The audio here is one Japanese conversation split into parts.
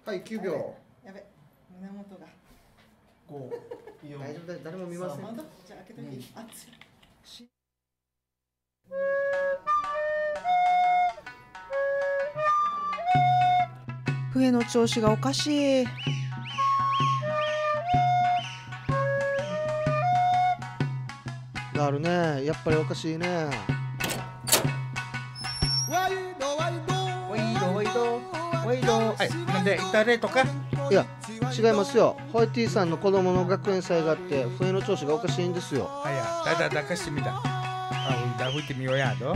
はい、9秒。 やべ、胸元が。 5、4。大丈夫だ、誰も見ません。 じゃあ開けてみて。熱い。笛の調子がおかしい。 なるね、やっぱりおかしいね。 ワイドワイド。なんで誰とか？ いや、違いますよ。ホイティさんの子供の学園祭があって、笛の調子がおかしいんですよ。 あや、だかしてみた。吹いてみようやど。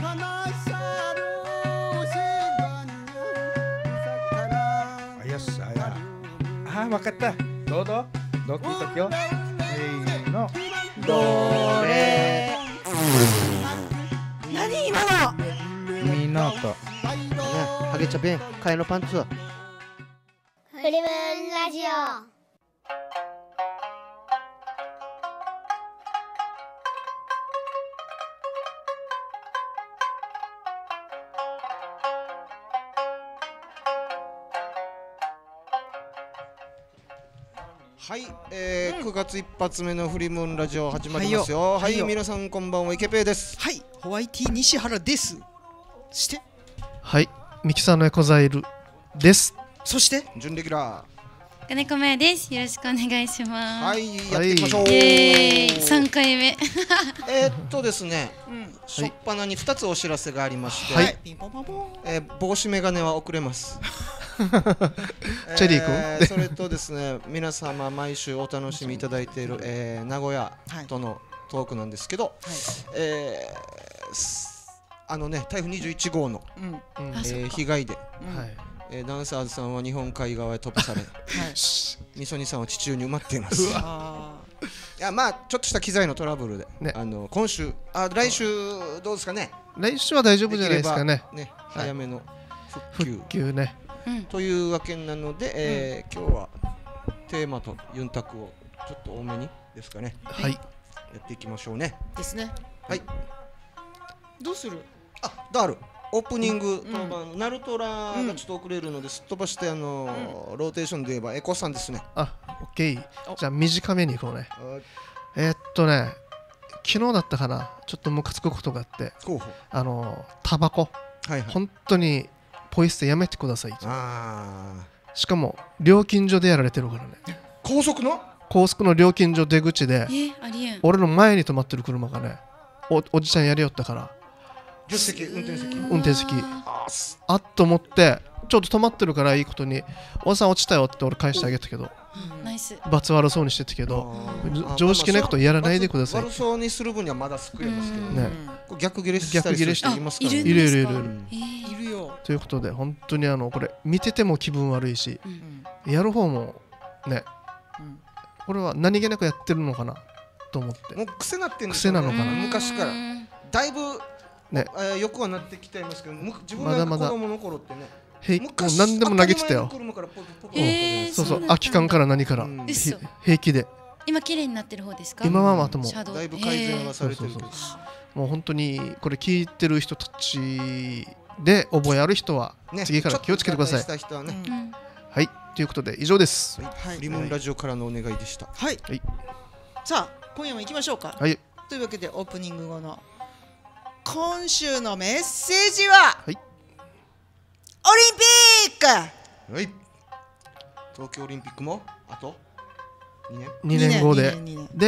よし、わかった。どうぞ。どう聞いときよ。の。 どれ。何今の。 みのと。 ね、ハゲチャペン、替えのパンツ。 フリムンラジオ。 はい、9月一発目のフリームーンラジオ始まりますよ。はい、皆さんこんばんは、イケペイです。 はい、ホワイティ西原です。してはい、ミキサーのエコザイルです。 そして準レギュラー金子芽です。よろしくお願いします。 はい、やっていきましょう。 3回目ですね、しょっぱなに2つお知らせがありまして、 はい、 帽子メガネは遅れますチェリー君、 それとですね、皆様毎週お楽しみいただいている、名古屋とのトークなんですけど、台風21号の、被害で、ダンサーズさんは日本海側へ飛ばされ、みそにさんは地中に埋まっています。いや、まあちょっとした機材のトラブルで、今週、来週どうですかね。 来週は大丈夫じゃないですかね。 早めの復旧ね。 というわけなので、今日はテーマとユンタクをちょっと多めにですかね。 はい。 やっていきましょうね。 ですね。 はい。 どうする？ ダール。オープニング当番ナルトラがちょっと遅れるのですっ飛ばしてローテーションで言えばエコさんですね。 オッケー。じゃあ短めにいこうね。昨日だったかな、ちょっとムカつくことがあって、タバコ、本当にポイ捨てやめてください。しかも料金所でやられてるからね。 高速の料金所出口で、俺の前に止まってる車がね、おじちゃんやりよったから。 助手席、運転席あっと思って、ちょっと止まってるからいいことにおじさん落ちたよって俺返してあげたけど、罰悪そうにしてたけど、常識ないことやらないでください。 悪そうにする分にはまだ救えますけどね。逆ギレしたりする人いますからね。 いるよ。 ということで本当にこれ見てても気分悪いし、やる方もね、これは何気なくやってるのかなと思って。 もう癖なってんです癖なのかな。 昔からだいぶよくはなってきていますけど、自分が子供の頃ってね、 もう何でも投げてたよ。そうそう、空き缶から何から平気で。 今綺麗になってる方ですか？ 今はまたもうだいぶ改善はされてるけど、 もう本当にこれ聞いてる人たちで覚えある人は次から気をつけてください。はい、ということで以上です。 リムンラジオからのお願いでした。 はい。さあ今夜も行きましょうか。 はい。 というわけでオープニング後の今週のメッセージは、オリンピック。 はい。東京オリンピックもあと 2年後で、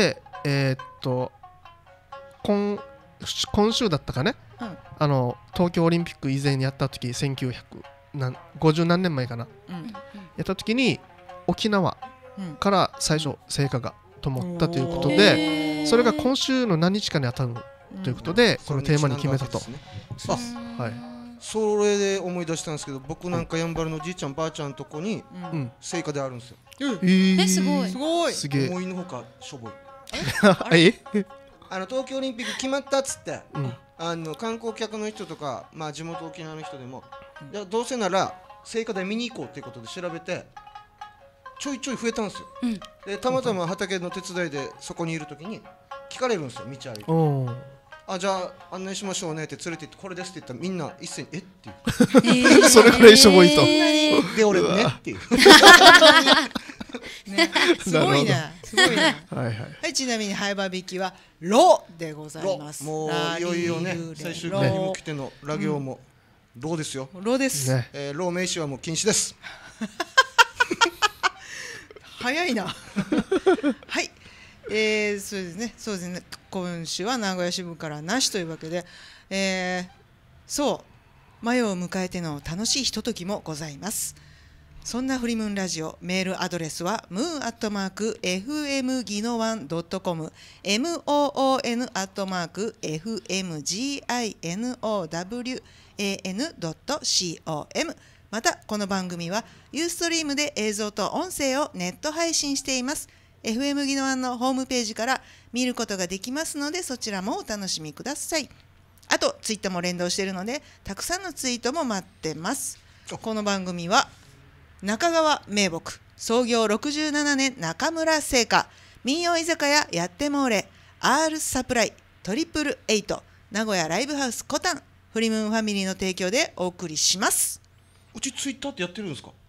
今週だったかね、東京オリンピック以前にやった時、1950何年前かな、やった時に沖縄から最初聖火が灯ったということで、それが今週の何日かに当たるということで、このテーマに決めたと。 それで思い出したんですけど、僕なんかやんばるのじいちゃんばあちゃんのとこに聖火であるんですよ。 すげえ。 思いのほかしょぼい。東京オリンピック決まったっつって、観光客の人とか、地元沖縄の人でも、どうせなら聖火台見に行こうっていうことで調べてちょいちょい増えたんですよ。でたまたま畑の手伝いでそこにいるときに聞かれるんですよ、道歩いて。 じゃあ案内しましょうねって連れて行ってこれですって言ったらみんな一斉にえっていうそれくらいしょぼいとで俺ねっていうすごいねすごいねはいちなみにハイバービキはロでございます。 もういよいよね最終回に向けてのラ行もロですよ。 ロですロ名詞はもう禁止です。 早いなはいそうですね今週は名古屋支部からなしというわけでそうマヨを迎えての楽しいひとときもございます。そんなフリムーンラジオメールアドレスは moon@fmginowan.com moon@fmginowan.com またこの番組はユーストリームで映像と音声をネット配信しています。 FM ギノワンのホームページから見ることができますのでそちらもお楽しみください。あとツイッターも連動しているのでたくさんのツイートも待ってます。この番組は中川名木創業67年中村製菓民謡居酒屋やってもーれ R サプライ888名古屋ライブハウスコタンフリムーンファミリーの提供でお送りします。 うちツイッターってやってるんですか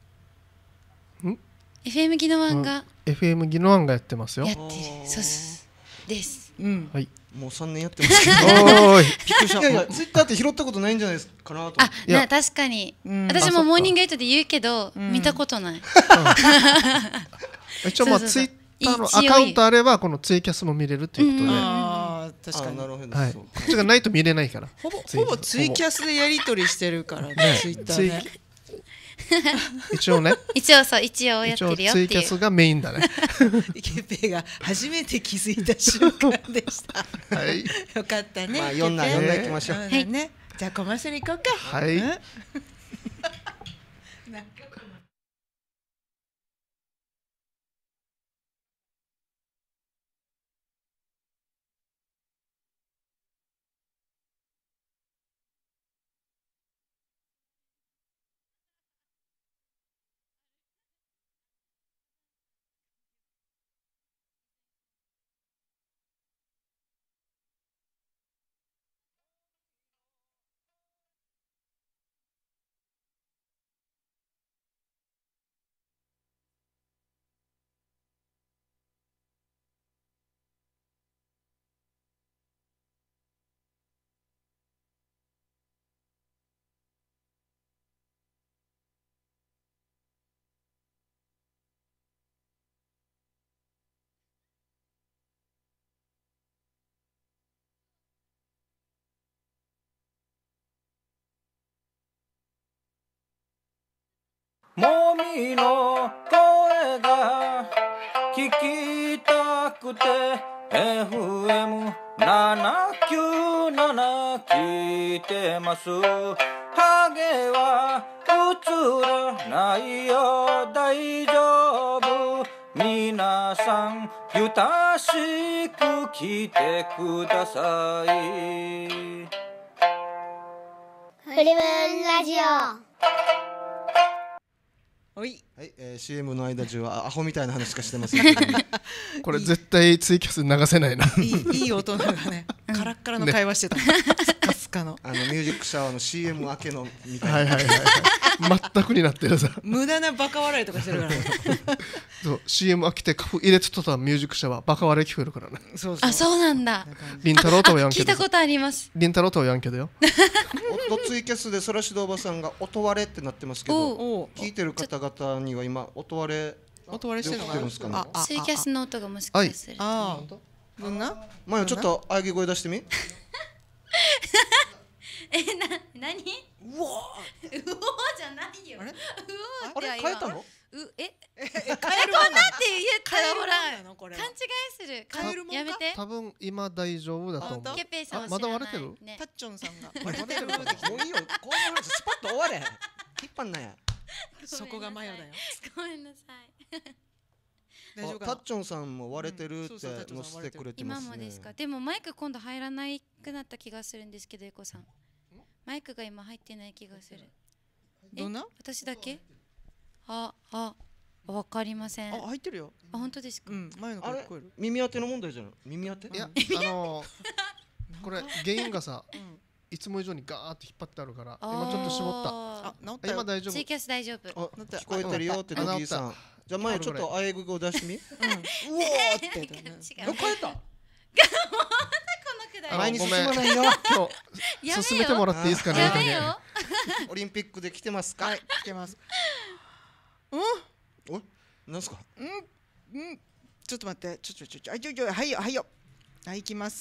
？FM ギノワンが FM ギノワンがやってますよ。 やってるそうです。 はいもう3年やってますけどびっくりした。いやいやツイッターって拾ったことないんじゃないですかなと。 確かに私もモーニングエイトで言うけど見たことない。 一応まあツイッターのアカウントあればこのツイキャスも見れるということで。 確かになるほど。 こっちがないと見れないから。 ほぼツイキャスでやり取りしてるからねツイッターね。 一応ね一応やってるよっていう。 ツイキャスがメインだね。 ケペが初めて気づいた瞬間でした。 はい。 よかったね。 読んだいきましょう。 はいね。じゃあコマーシャル行こうか。 はい。 もみの声が聞きたくて FM797 聞いてます。ハゲは映らないよ大丈夫。皆さんゆたしく聞いてください。 フリムーンラジオ。 はい、 CM の間中はアホみたいな話しかしてません。 これ絶対ツイキャス流せないな。 いい大人がね、カラッカラの会話してた。スカスカの。 ミュージックシャワーの CM 明けのみたいな。 全くになってるさ。 無駄なバカ笑いとかしてるから。 そう CM 飽きて入れてたミュージックシャワーバカ笑い聞こえるからね。 そうなんだ。 りんたろうとはやんけど。 聞いたことあります。 りんたろうとはやんけどよ。 ツイキャスでそらしどおばさんが音割れってなってますけど、聞いてる方々には今音割れしてるんですかね。 ツイキャスの音がもしかする。 どんな？ 前ちょっと喘ぎ声出してみ。 何？うおじゃないよ。 あれ変えたの？ こんなって言ったらほら勘違いする。やめて。 多分今大丈夫だと思う。 ケペイさんはまだ割れてる？ タッチョンさんが。 もういいよ。こういう話スパッと終われ。引っ張んなや。 そこがマヨだよ。 ごめんなさい。 タッチョンさんも割れてるって載せてくれてますね。 今もですか。でもマイク今度入らないくなった気がするんですけど、エコさん。マイクが今入ってない気がする。 どんな？ 私だけ？わかりません。 入ってるよ。 本当ですか？ 前の声聞こえる。 耳当ての問題じゃない？耳当て？ いやこれ原因がさ、いつも以上にガーって引っ張ってあるから今ちょっと絞った。 あ、治ったよ。 今大丈夫。 ツイキャス大丈夫。 聞こえてるよってドギーさん。じゃあ前ちょっとあえぐを出してみ。うおーって。どこやった？前に進まないよ。 今日進めてもらっていいですかね。 やめよ。 オリンピックで来てますか？ はい、来てます。 お、なんすか？ ちょっと待って、はいよ、はいよ。はい、行きます。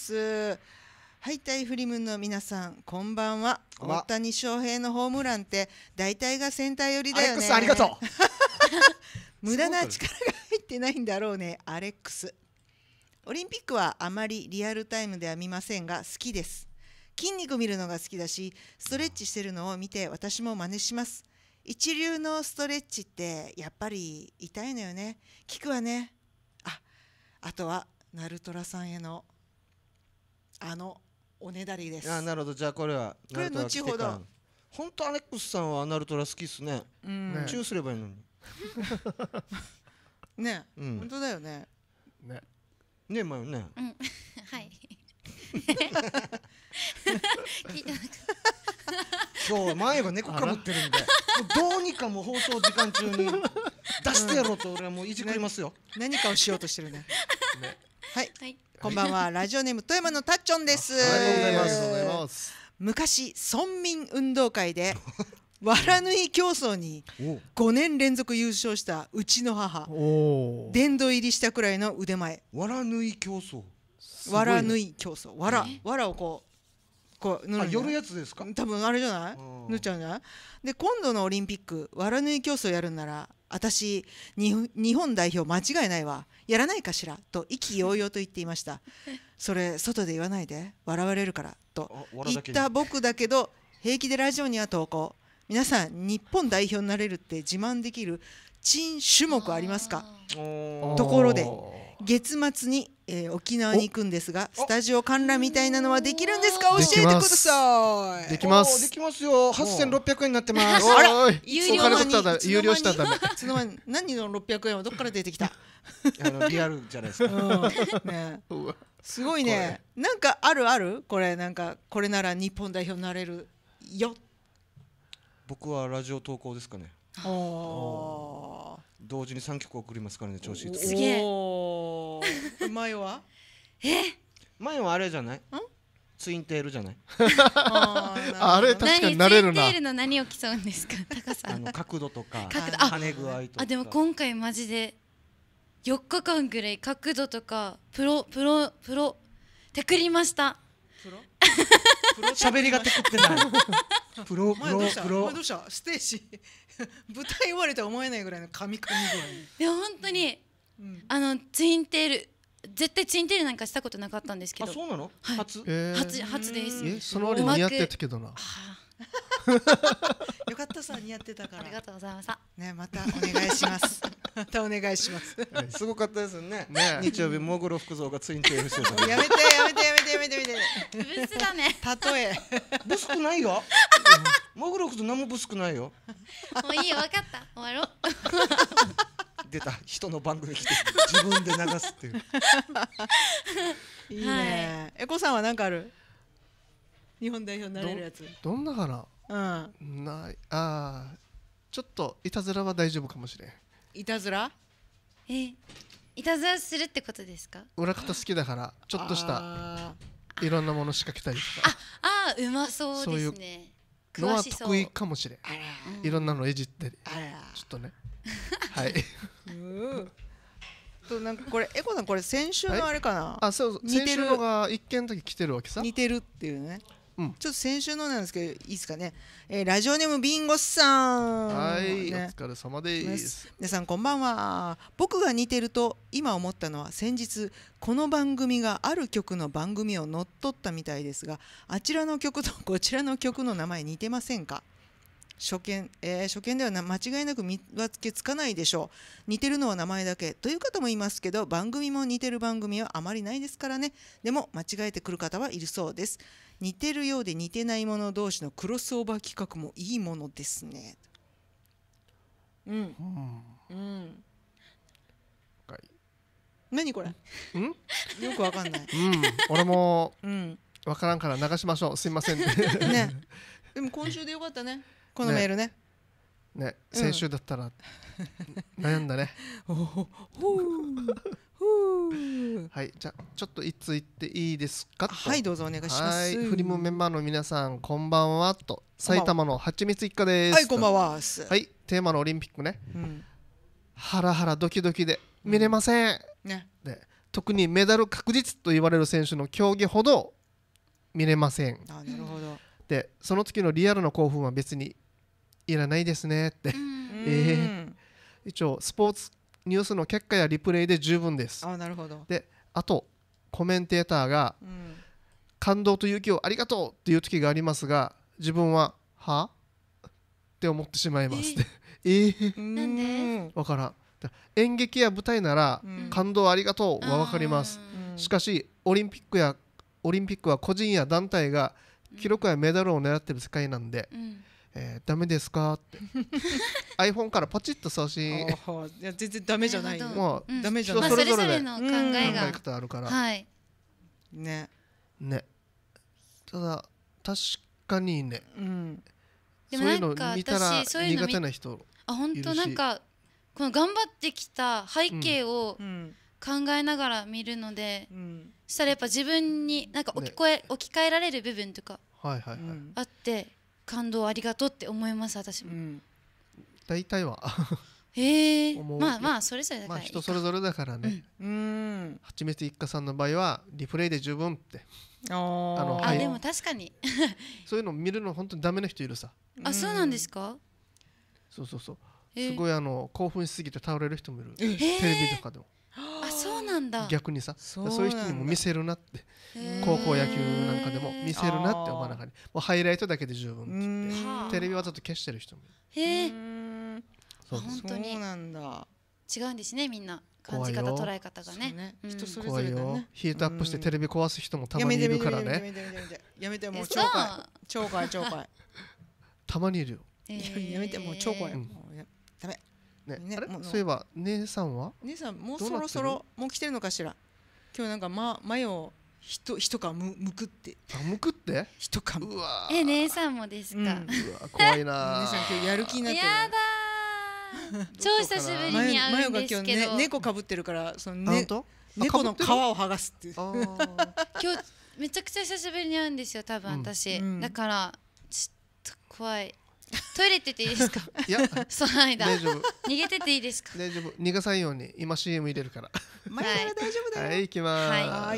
はい、タイフリムの皆さん、こんばんは。大谷翔平のホームランって大体がセンター寄りだよね。 アレックスありがとう。 無駄な力が入ってないんだろうね、アレックス。オリンピックはあまりリアルタイムでは見ませんが好きです。筋肉見るのが好きだし、ストレッチしてるのを見て私も真似します。一流のストレッチってやっぱり痛いのよね。効くわね。あとはナルトラさんへのおねだりです。 なるほど。じゃあこれはこれ後ほど。 本当アレックスさんはナルトラ好きっすね。チューすればいいのに。 ね、本当だよね。 ね、まよね。 はい。 今日前が猫かぶってるんで、どうにかもう放送時間中に出してやろうと俺はもういじくりますよ。 何かをしようとしてるね。はい、こんばんは。ラジオネーム富山のたっちょんです。 ありがとうございます。 昔村民運動会でわら縫い競争に5年連続優勝したうちの母。殿堂入りしたくらいの腕前。 わら縫い競争。 わら縫い競争。わらをこう縫る。 寄るやつですか？ 多分あれじゃない？縫っちゃうんじゃない？で今度のオリンピックわら縫い競争やるんなら私日本代表間違いないわ。やらないかしらと意気揚々と言っていました。それ外で言わないで笑われるからと言った僕だけど平気でラジオには投稿。皆さん日本代表になれるって自慢できる珍種目ありますか？ところで月末に、沖縄に行くんですがスタジオ観覧みたいなのはできるんですか？教えてください。 できます。 できますよ。8600円になってます。 あら、 有料したらダメ。 何の600円はどっから出てきた？ リアルじゃないですか。 すごいね。なんかあるこれなんかこれなら日本代表になれるよ。 僕はラジオ投稿ですかね。同時に3曲送りますからね。調子いい。 すげえ。 前は？ 前はあれじゃない？ツインテールじゃない？ あれ確かになれるな。 ツインテールの何を競うんですか？高さ。 角度とか跳ね具合とか。 でも今回マジで4日間ぐらい角度とかプロテクりました。 喋りがテクってない。プロどうしたステージ舞台言われとは思えないぐらいの神具合。 いや本当にツインテール絶対ツインテールなんかしたことなかったんですけど。 あ、そうなの？初です。 その割に似合ってたけどな。 よかったさ、似合ってたから。 ありがとうございました。 ね、またお願いします。またお願いします。 すごかったですね。日曜日もぐろ福蔵がツインテールしてた。 やめて。 ブスだね。 例え。 ブスくないよ。もぐろ福蔵何もブスくないよ。 もういいよ、分かった。終わろう。 出た人の番組来て自分で流すっていう。 いいね。エコさんは何かある？日本代表になれるやつ。 どんなかな？ない。ちょっといたずらは大丈夫かもしれん。 いたずら？ いたずらするってことですか？ 裏方好きだからちょっとしたいろんなもの仕掛けたりとか。 うまそうですね。 のは得意かもしれん。いろんなのいじったり。ちょっとね。はい。 なんかこれエコさんこれ先週のあれかな？ そう先週のが一件だけ来てるわけさ。 似てるっていうね。ちょっと先週のなんですけどいいですかね。ラジオネームビンゴスさん。 はい、お疲れ様です。 皆さんこんばんは。僕が似てると今思ったのは先日この番組がある曲の番組を乗っ取ったみたいですが、あちらの曲とこちらの曲の名前似てませんか？初見では間違いなく見分けつかないでしょう。似てるのは名前だけという方もいますけど、番組も似てる番組はあまりないですからね。でも間違えてくる方はいるそうです。似てるようで似てないもの同士のクロスオーバー企画もいいものですね。何これ？よくわかんない。 俺もわからんから流しましょう。すいませんね。 でも今週でよかったね。このメールね。 ね、先週だったら悩んだね。はい、じゃあちょっといつ言っていいですか。 はい、どうぞお願いします。 フリムメンバーの皆さんこんばんはと、埼玉のはちみつ一家です。 はい、こんばんは。はい、 テーマのオリンピックね、ハラハラドキドキで見れません、で特にメダル確実と言われる選手の競技ほど見れません。 なるほど。 でその時のリアルな興奮は別にいらないですねって一応スポーツニュースの結果やリプレイで十分です。 なるほど。 であとコメンテーターが、感動と勇気をありがとうっていう時がありますが、自分ははって思ってしまいますなんでわからん。演劇や舞台なら、感動ありがとうは分かります。しかしオリンピックは個人や団体が記録やメダルを狙ってる世界なんで、ダメですかってiPhone からポチッと送信。 いや全然ダメじゃない。 もうダメじゃない。 それぞれの考えが方あるから。 はいね。 ただ確かにね。 そういうの見たら苦手な人。 本当なんかこの頑張ってきた背景を考えながら見るので、そしたらやっぱ自分になんか置き換えられる部分とかあって感動ありがとうって思います私も。 大体はまあそれぞれだから人それぞれだからね。はちみつ一家さんの場合はリプレイで十分って。 でも確かにそういうの見るの本当にダメな人いるさ。 そうなんですか。 そうすごい興奮しすぎて倒れる人もいる。テレビとかでも。 そうなんだ。 逆にさ、そういう人にも見せるなって、高校野球なんかでも見せるなって思わなかった。もうハイライトだけで十分ってテレビはずっと消してる人もいる。 本当に違うんですね、みんな感じ方捉え方がね。 人それぞれだね。 ヒートアップしてテレビ壊す人もたまにいるからね。 やめてもう懲戒たまにいるよ。 やめてもう懲戒。ダメ。 そういえば姉さんは？ 姉さんもうそろそろもう来てるのかしら。今日なんか前を人かむくって。 むくって？ 人かむ。 姉さんもですか。 怖いな。 姉さん今日やる気になってる。 やだ。超久しぶりに会うんですけど。 今日猫かぶってるからその猫の皮を剥がすって。 今日めちゃくちゃ久しぶりに会うんですよ多分私。だからちょっと怖い。トイレって言っていいですか？ いや、 その間大丈夫。 逃げてていいですか？ 大丈夫。逃がさんように今 CM 入れるから。 前から大丈夫だよ。 はい、行きます。 はい。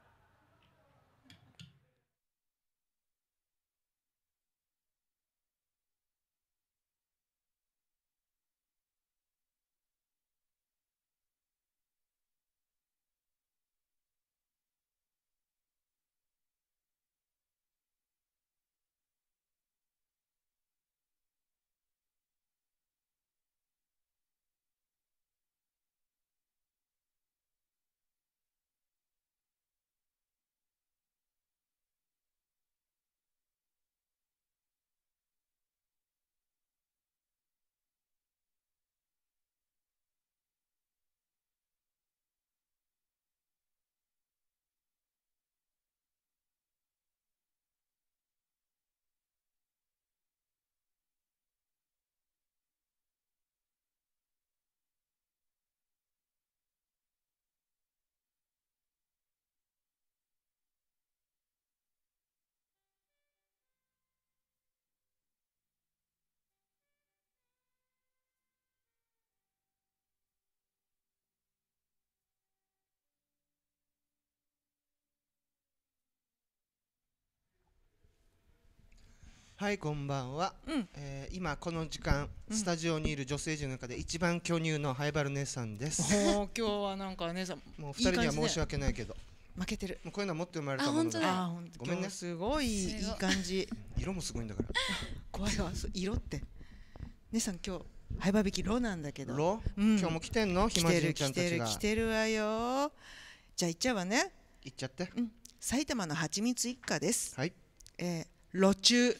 はい、こんばんは。今この時間スタジオにいる女性陣の中で一番巨乳のハイバル姉さんです。 今日はなんか姉さんもう二人には申し訳ないけど負けてる。 もうこういうのは持って生まれたものだ。 ごめんね。すごいいい感じ。 色もすごいんだから。 怖いわ、色って姉さん今日ハイバーベキューロなんだけど。 ロ？今日も来てんの？ 暇人ちゃんたちが。来てるわよ。じゃあ行っちゃうわね。 行っちゃって。 埼玉のはちみつ一家です。 はい。 路中。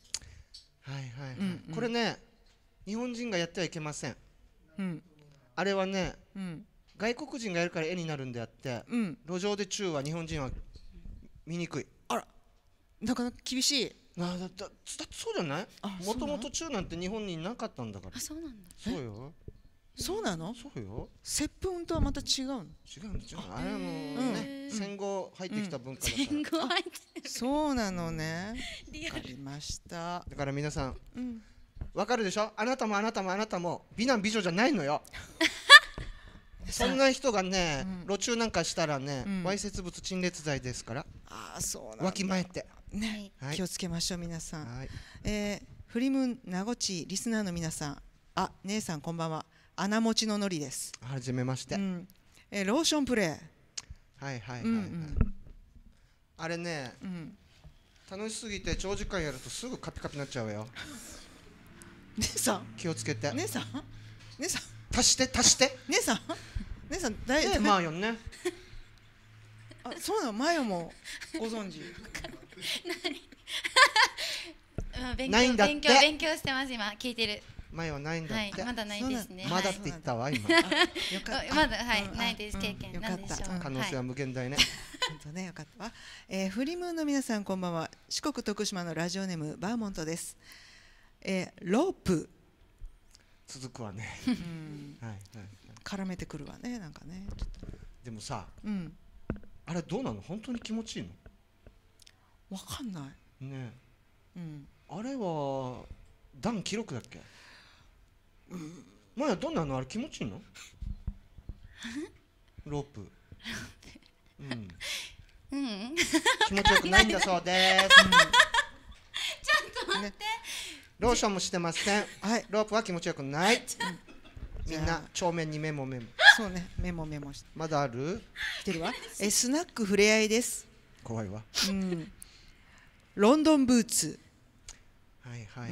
これね、日本人がやってはいけません。あれはね、外国人がやるから絵になるんであって、路上でチューは日本人は見にくい。 あら、なかなか厳しい。 だってそうじゃない？もともと中なんて日本になかったんだから。 あ、そうなんだ。 そうよ。 そうなの？ そうよ。 接吻とはまた違うの？ 違うんですよ。あれはもうね、戦後入ってきた文化だから。 戦後入ってる。 そうなのね。わかりました。 だから皆さん、わかるでしょ？あなたもあなたもあなたも美男美女じゃないのよ。そんな人がね、路中なんかしたらね、わいせつ物陳列罪ですから。 ああ、そうなんだ。 わきまえて。 ね、気をつけましょう皆さん。フリム名護地リスナーの皆さん、あ、姉さんこんばんは。穴持ちののりです。 はじめまして。 ローションプレイ。 はいはいはい。あれね、楽しすぎて長時間やるとすぐカピカピになっちゃうよ。 姉さん。 気をつけて。 姉さん。姉さん。 足して足して。 姉さん。姉さん大丈夫。マーヨンね。 あ、そうなの、マヨもご存知。 ないんだって。 勉強してます今聞いてる。 前はないんだって。 まだないですね。 まだって言ったわ今。 まだはいないです経験。 よかった。 可能性は無限大ね。 本当ね、よかったわ。フリムーンの皆さんこんばんは。四国徳島のラジオネームバーモントです。ロープ。 続くわね。はいはい。 絡めてくるわね、なんかね。 でもさ、あれどうなの？本当に気持ちいいの？ わかんない。 ね。あれは段記録だっけ？前はどんなの？あれ気持ちいいの？ロープ。気持ちよくないんだそうです。 ちょっと待って。 ローションもしてません。ロープは気持ちよくない。みんな帳面にメモ。 そうね、メモして。 まだある？ 来てるわ。スナックふれあいです。 怖いわ。 ロンドンブーツ。 はいはいはい。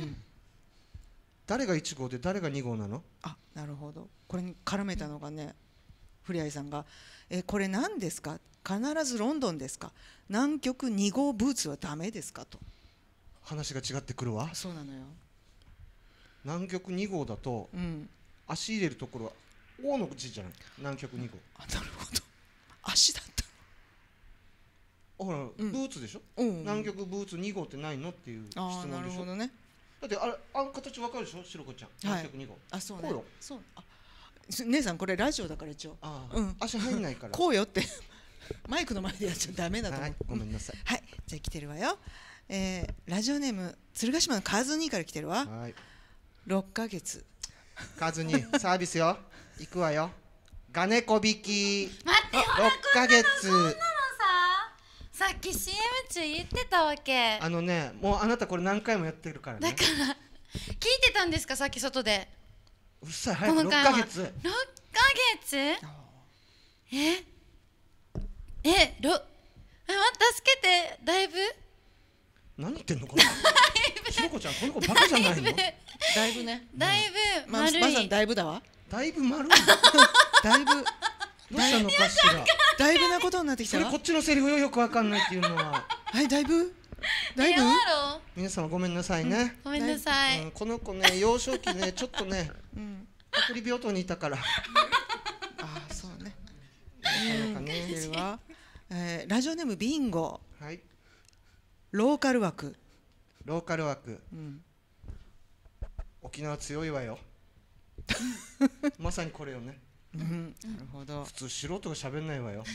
誰が1号で誰が2号なの？ あ、なるほど。これに絡めたのがね、ふれあいさんがこれ何ですか？必ずロンドンですか？南極2号ブーツはダメですかと。 話が違ってくるわ。 そうなのよ。 南極2号だと、足入れるところは王の字じゃない。南極2号。 あ、なるほど。足だった。 ほら、ブーツでしょ。南極ブーツ2号ってないのっていう質問でしょ。 なるほどね。 だってあの形わかるでしょ、しろこちゃん。南極2号。 あ、そうね。そう。姉さんこれラジオだから一応。 足入んないから。 こうよってマイクの前でやっちゃダメだと思う。 ごめんなさい。 はい、じゃあ来てるわよ。ラジオネーム鶴ヶ島のカズニーから来てるわ。6ヶ月。 カズニーサービスよ。行くわよ。ガネコ引き。 待って、 6ヶ月。 さっき CM 中言ってたわけ。 もうあなたこれ何回もやってるからね。 だから聞いてたんですか、さっき外で。 うっさい、早く6ヶ月。 6ヶ月？待って助けて、だいぶ？ 何言ってんのこれ。しろこちゃん、この子バカじゃないの？ だいぶね。 だいぶ丸い。 まさにだいぶだわ。 だいぶ丸い。 だいぶ。 どうしたのかしら。 だいぶなことになってきた。 それこっちのセリフよくわかんないっていうのは。 はい、だいぶ。 皆様ごめんなさいね。 ごめんなさい。 この子ね、幼少期ね、ちょっとね、隔離病棟にいたから。 あ、そうね。なかなかね。ラジオネームビンゴ。 はい。 ローカル枠。 ローカル枠。沖縄強いわよ。まさにこれよね。 なるほど。 普通素人が喋んないわよ。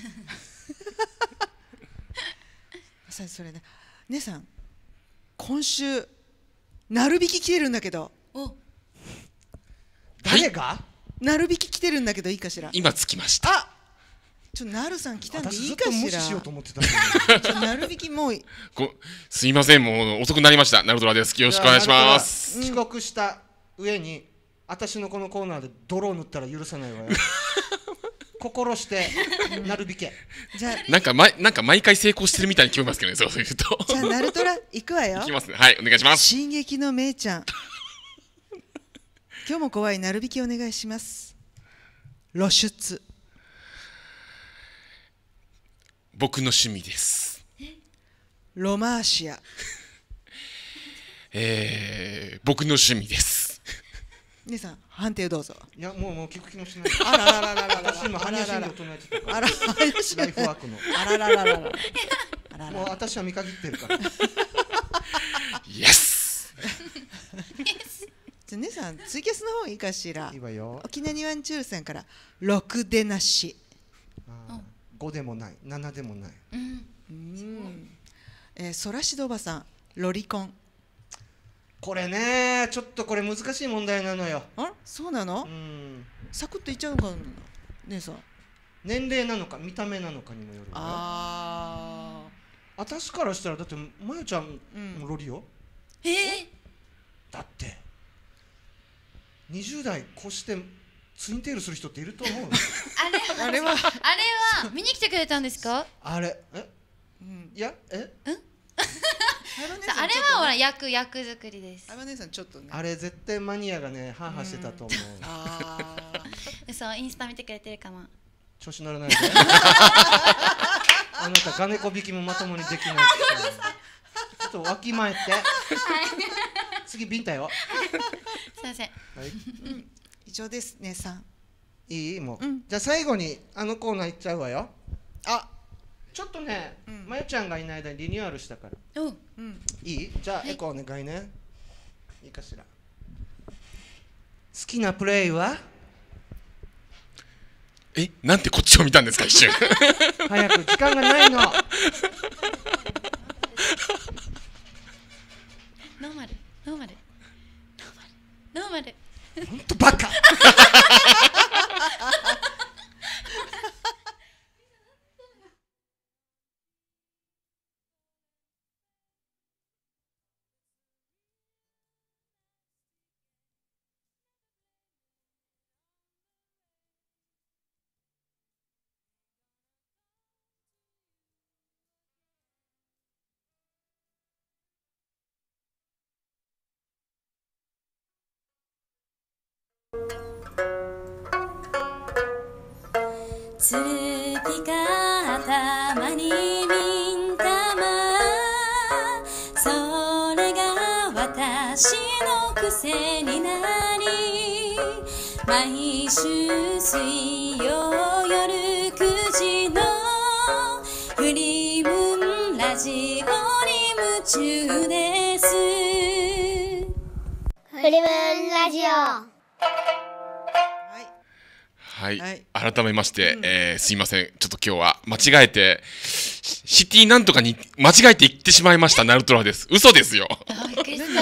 それね、姉さん今週なるびき来てるんだけど。 誰が？ なるびき来てるんだけどいいかしら。 今着きました。 あ、なるさん来たんでいいかしら。 私ずっと無視しようと思ってた。 なるびきもう。 すいません、もう遅くなりました。なるとらです。よろしくお願いします。 遅刻した上に。私のこのコーナーで泥を塗ったら許さないわよ。心してなるびけ。 じゃあなんか毎回成功してるみたいに聞こえますけどね、そう言うと。 じゃあナルトラ行くわよ。 行きますね。はい、お願いします。 進撃のめいちゃん。今日も怖いなるびきお願いします。露出。 僕の趣味です。 ロマーシア。 僕の趣味です。 姉さん判定どうぞ。 いやもう聞く気もしない。 あらららららら。 私今般若心経唱えてたから。 あら、 ライフワークの。 あららららら。あらもう私は見限ってるから。 イエス。 じゃあ姉さんツイキャスの方いいかしら。 いいわよ。 沖縄にワンチュールさんから6でなし。 5でもない、7でもない。 ソラシドおばさんロリコン。 これね、ちょっとこれ難しい問題なのよ。 あ、そうなの？サクッといっちゃうのかな姉さん。 年齢なのか見た目なのかにもよるよ。私からしたらだってまゆちゃんもロリよ。だって20代越してツインテールする人っていると思う。 あれは見に来てくれたんですか？ あれいやあれはほら役作りです。 あや姉さんちょっとね。 あれ絶対マニアがねハーハーしてたと思う。 そうインスタ見てくれてるかな。 調子乗らないで。あなたガネコ引きもまともにできない。ちょっとわきまえて。次ビンタよ。 すいません。 以上です姉さん。 いいもう。じゃあ最後にあのコーナー行っちゃうわよ。ちょっとね、まゆちゃんがいない間にリニューアルしたから。いい？じゃあエコーお願いね。いいかしら。好きなプレイは？ なんてこっちを見たんですか一瞬。 早く時間がないの。 ノーマル。 ほんとバカ。 つるぴか頭にみんたま、それが私の癖になり、毎週水曜夜9時のフリムンラジオに夢中です。 フリムンラジオ。 はい、改めまして、すいません、ちょっと今日は間違えてシティなんとかに間違えて言ってしまいました。ナルトラです。嘘ですよ。 びっくりした。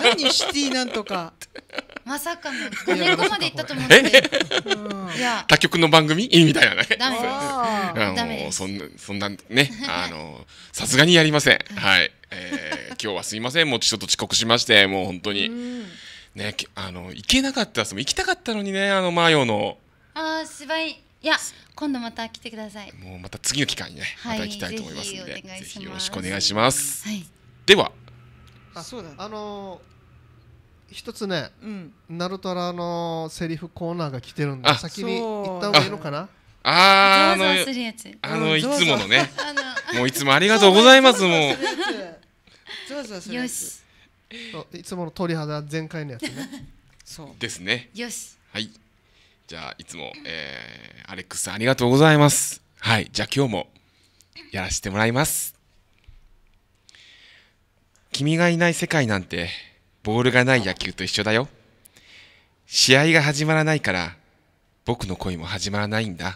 何シティなんとか。 まさかの5年後まで行ったと思って。 他局の番組みたいなね。 ダメです。 もうそんなね、さすがにやりません。はい、今日はすいません、もうちょっと遅刻しまして、もう本当にね、行けなかったです。行きたかったのにね、マヨの。 芝居、いや今度また来てください。 もうまた次の機会にね、また行きたいと思いますので、ぜひよろしくお願いします。 はい、 では、 そうだ。 一つね、ナルトラのセリフコーナーが来てるんで、先に行った方がいいのかな。 いつものね、もういつもありがとうございます。もうよし、 いつもの鳥肌全開のやつね。 そうですね。 よし、 はい。じゃあいつも、アレックスさんありがとうございます。はい、じゃあ今日もやらせてもらいます。君がいない世界なんてボールがない野球と一緒だよ。試合が始まらないから僕の恋も始まらないんだ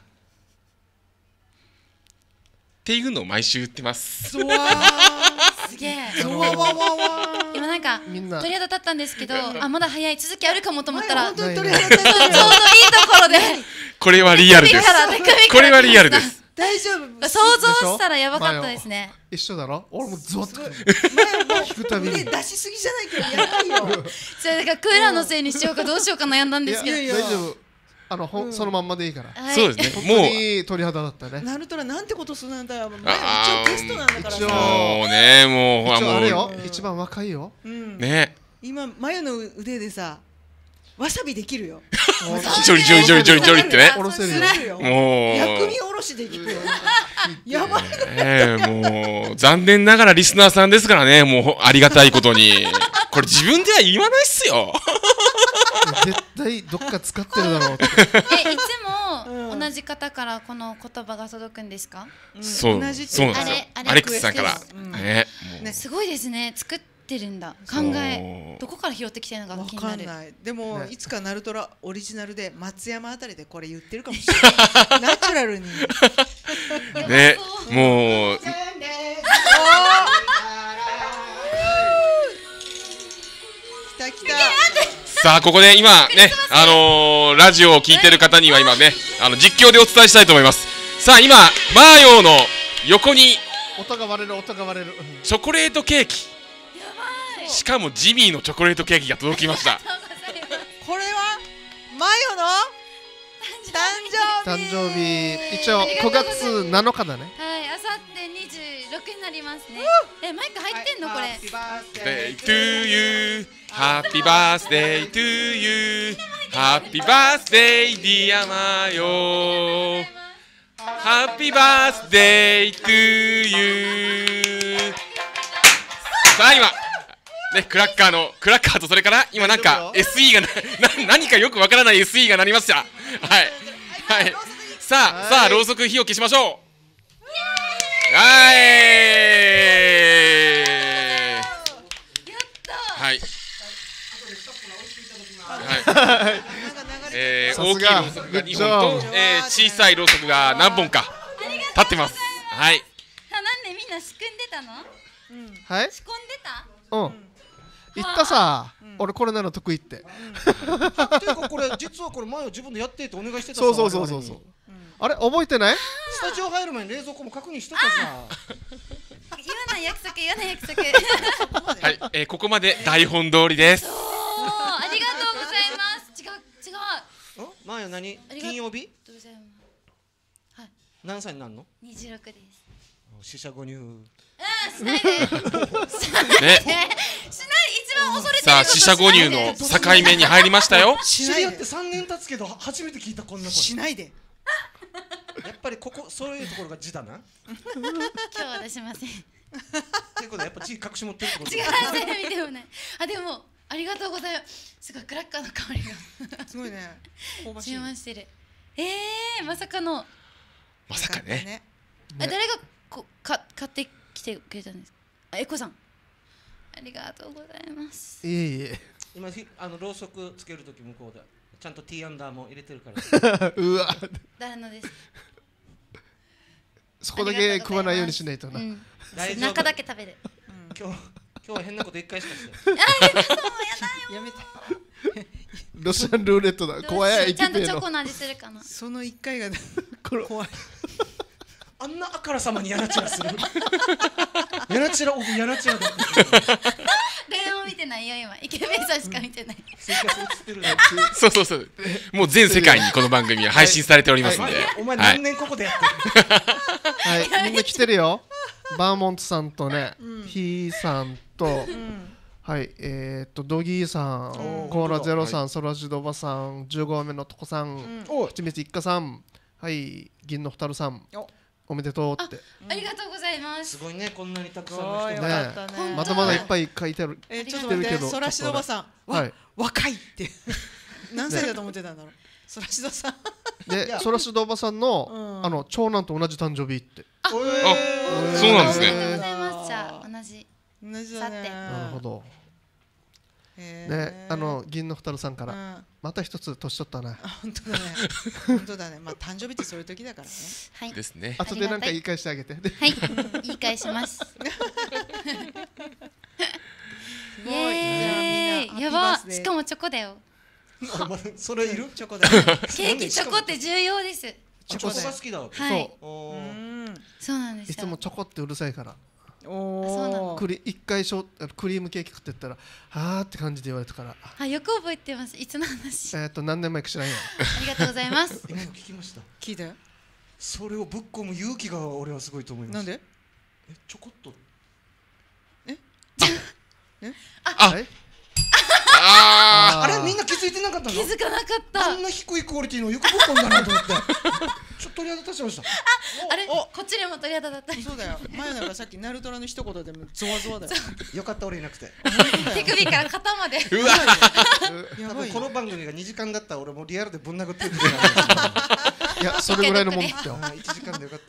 っていうのを毎週言ってます。 すげえ。今なんか鳥肌立ったんですけど、まだ早い、続きあるかもと思ったら、ちょうどいいところで。 これはリアルです。これはリアルです。 大丈夫。 想像したらやばかったですね。 一緒だろ。俺もゾッと聞くたびに出しすぎじゃないけどやばいよ。 それだからクーラーのせいにしようかどうしようか悩んだんですけど。 大丈夫。そのまんまでいいから。 そうですね。 もう鳥肌だったね。 ナルトラなんてことするなんだよ。一応ゲストなんだからさ。 もうね、もうあれよ。一番若いよ。 ね。 今マヨの腕でさ、わさびできるよ。 ジョリジョリジョリジョリジョリってね。 おろせるよ。 もう薬味おろしできるよ。やばいね。もう残念ながらリスナーさんですからね。もうありがたいことに。これ自分では言わないっすよ。 絶対どっか使ってるだろう。 いつも同同じ方からこの言葉が届くんですか？ そうなんですよ。アレックスさんからすごいですね。作ってるんだ。考えどこから拾ってきてるのか気になる。 わかんない。でもいつかナルトラオリジナルで松山あたりでこれ言ってるかもしれない。ナチュラルに。 ね、もう。さあここで今ねラジオを聞いてる方には今ね実況でお伝えしたいと思います。さあ今マーヨーの横に音が割れるチョコレートケーキ、しかもジミーのチョコレートケーキが届きました。 これはマヨの誕生日一応9月7日だね。 はい、あさって26になりますね。マイク入ってんのこれ。 Day to you, Happy birthday to you, Happy birthday dear マヨ、Happy birthday to you。さあ今ね、クラッカーとそれから今なんか SE が何かよくわからない SE が鳴りました。はいはいさあろうそく火を消しましょう。はいはい大きいろうそくが2本と小さいろうそくが何本か立ってます。はい。 なんでみんな仕組んでたの？ はい。 仕込んでた？ 言ったさ、俺これなの得意って。っていうかこれ実はこれ前を自分でやってってお願いしてたさ。 そう。あれ覚えてない？ スタジオ入る前に冷蔵庫も確認してたさ。 言わない約束。 はい、ここまで台本通りです。 ありがとうございます。違う。 前は何？金曜日？ はい。 何歳になるの ？26です。 四捨五入。 しないで。しない。一番恐れてる。 さあ四捨五入の境目に入りましたよ。 知り合って3年経つけど初めて聞いたこんなこと。 しないで。 やっぱりそういうところが字だな。 今日は出しません。 ということはやっぱ字隠し持ってるってこと。 違うでもない。でもありがとうございます。すごいクラッカーの香りが。 すごいね。 香ばしい。してる。まさかの。 まさかね。 誰が買ってきてくれたんですか？エコさん。ありがとうございます。 いえ。 今ろうそくつけるとき向こうでちゃんとティーアンダーも入れてるから。 うわ。 誰のです？ そこだけ食わないようにしないとな。 中だけ食べる。 今日は変なこと1回しかして。 やめて。 ロシアンルーレットだ。怖い。 ちゃんとチョコの味するかな。 その1回が怖い。 あんなあからさまにやなちらする。やなちらオフやなちらだ。 誰も見てないよ今。イケメンさんしか見てない。 そう。もう全世界にこの番組は配信されておりますので。 お前何年ここでやってる？ はい、みんな来てるよ。バーモントさんとね、ヒーさんと、はい、ドギーさん、コーラゼロさん、ソラジドバさん、15話目のとこさん、はちみつ一家さん、はい、銀のふたるさん。おめでとうって。 ありがとうございます。 すごいね、こんなにたくさんの人が。まだまだいっぱい書いてる。 ちょっと待って、ソラシドバさん。若いって。何歳だと思ってたんだろう。ソラシドさん。 で、ソラシドバさんの長男と同じ誕生日って。 そうなんですね。 ありがとうございます。じゃあ同じだね。 なるほど。ね、銀のふたるさんからまた一つ年取ったな。 本当だね。まあ誕生日ってそういう時だからね。 はい。 ですね。 後でなんか言い返してあげて。 はい。言い返します。イエーイ。やば。しかもチョコだよ。 それいる？ チョコだ。 ケーキチョコって重要です。 チョコが好きだ。 はい。そうなんですよ。 いつもチョコってうるさいから。 おお。一回クリームケーキ食ってったらはーって感じで言われたから。 よく覚えてます。いつの話？ 何年前か知らんよ。 ありがとうございます。 今の聞きました。 聞いたよ。 それをぶっ込む勇気が俺はすごいと思います。 なんで？ ちょこっと。 あれみんな気づいてなかったの？ 気づかなかった。 あんな低いクオリティのよくぶっ込んだなと思ってちょっと鳥肌立ちました。 あれこっちでも鳥肌だった。 そうだよ。前なんかさっきナルトラの一言でもゾワゾワだよ。 よかった俺いなくて。 手首から肩まで。 うわ多分この番組が2時間だったら俺もリアルでぶん殴ってるんいやそれぐらいのもんですよ。 1時間でよかった。